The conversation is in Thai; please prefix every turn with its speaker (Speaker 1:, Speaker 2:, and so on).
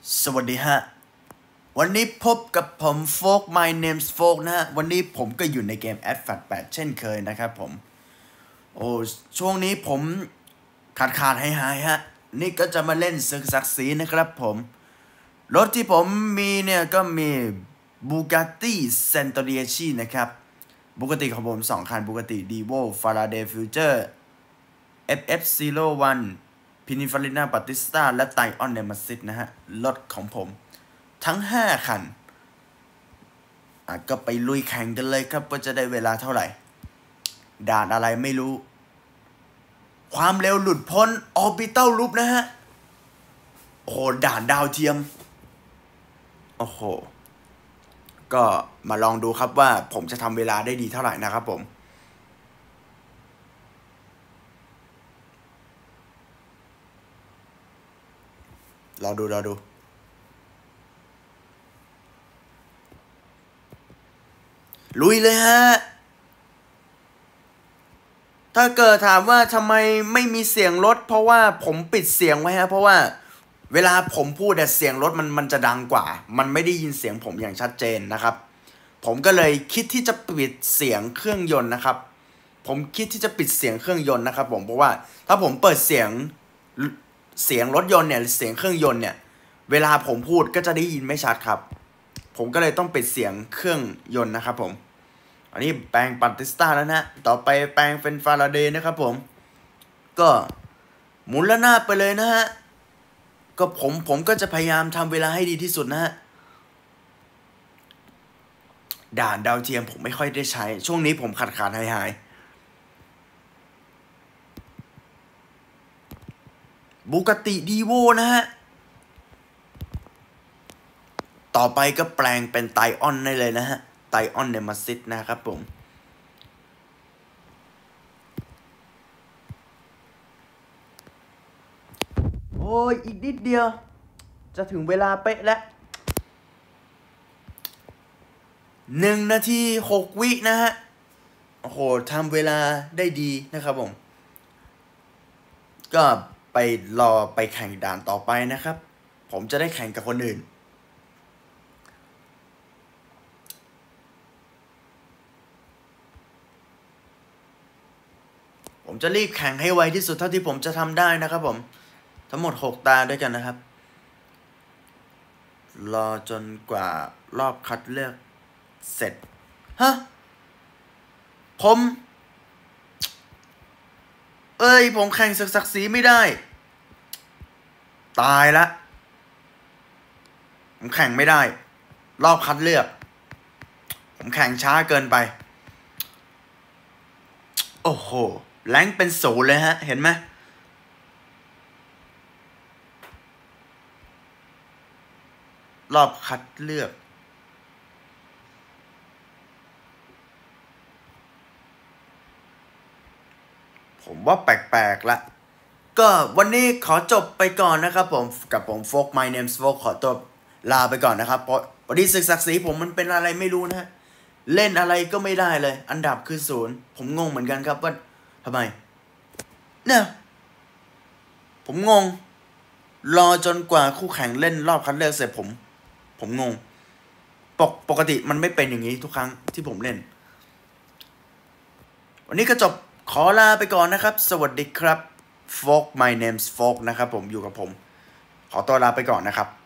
Speaker 1: สวัสดีฮะวันนี้พบกับผมโฟก My name's โฟกนะฮะวันนี้ผมก็อยู่ในเกม Adfat 8เช่นเคยนะครับผมช่วงนี้ผมขาดหายฮะนี่ก็จะมาเล่นศึกศักดิ์ศรีนะครับผมรถที่ผมมีเนี่ยก็มี Bugatti Centurion นะครับBugatti ของผม2คัน Bugatti Divo Faraday Future FF01 Pininfarina Battista และ Tyon Nemesis นะฮะรถของผมทั้ง5คันก็ไปลุยแข่งกันเลยครับว่าจะได้เวลาเท่าไหร่ด่านอะไรไม่รู้ความเร็วหลุดพ้น Orbital Loop นะฮะโอ้โหด่านดาวเทียมโอ้โหก็มาลองดูครับว่าผมจะทำเวลาได้ดีเท่าไหร่นะครับผมรอดูลุยเลยฮะถ้าเกิดถามว่าทำไมไม่มีเสียงรถเพราะว่าผมปิดเสียงไว้ฮะเพราะว่าเวลาผมพูดแต่เสียงรถมันจะดังกว่ามันไม่ได้ยินเสียงผมอย่างชัดเจนนะครับผมก็เลยคิดที่จะปิดเสียงเครื่องยนต์นะครับผมคิดที่จะปิดเสียงเครื่องยนต์นะครับผมเพราะว่าถ้าผมเปิดเสียงรถยนต์เนี่ยเสียงเครื่องยนต์เนี่ยเวลาผมพูดก็จะได้ยินไม่ชัดครับผมก็เลยต้องปิดเสียงเครื่องยนต์นะครับผมอันนี้แปลงบัตติสตาแล้วนะต่อไปแปลงเป็นฟาราเดย์นะครับผมก็หมุนละนาบไปเลยนะฮะก็ผมก็จะพยายามทำเวลาให้ดีที่สุดนะฮะด่านดาวเทียมผมไม่ค่อยได้ใช้ช่วงนี้ผมขาดหายบูกติดีโวนะฮะต่อไปก็แปลงเป็นไตออนได้เลยนะฮะไตออนเนมาซิสนะครับผมโอ้ยอีกนิดเดียวจะถึงเวลาเป๊ะแล้ว1 นาที 6 วินะฮะโอ้โหทำเวลาได้ดีนะครับผมก็ไปรอไปแข่งด่านต่อไปนะครับผมจะได้แข่งกับคนอื่นผมจะรีบแข่งให้ไวที่สุดเท่าที่ผมจะทำได้นะครับผมทั้งหมด6 ตาด้วยกันนะครับรอจนกว่ารอบคัดเลือกเสร็จฮะผมแข่งศักดิ์ศรีไม่ได้ตายละผมแข่งไม่ได้รอบคัดเลือกผมแข่งช้าเกินไปโอ้โหแรงเป็น0เลยฮะเห็นไหมรอบคัดเลือกผมว่าแปลกๆละก็วันนี้ขอจบไปก่อนนะครับผมกับผมโฟก My name's โฟกขอตัวลาไปก่อนนะครับเพราะวันนี้ศึกศักดิ์ศรีผมมันเป็นอะไรไม่รู้นะฮะเล่นอะไรก็ไม่ได้เลยอันดับคือ0ผมงงเหมือนกันครับว่าทำไมเนี่ยผมงงรอจนกว่าคู่แข่งเล่นรอบคัดเลือกเสร็จผมงงปกติมันไม่เป็นอย่างนี้ทุกครั้งที่ผมเล่นวันนี้ก็จบขอลาไปก่อนนะครับสวัสดีครับโฟก My name's โฟกนะครับผมอยู่กับผมขอตัวลาไปก่อนนะครับ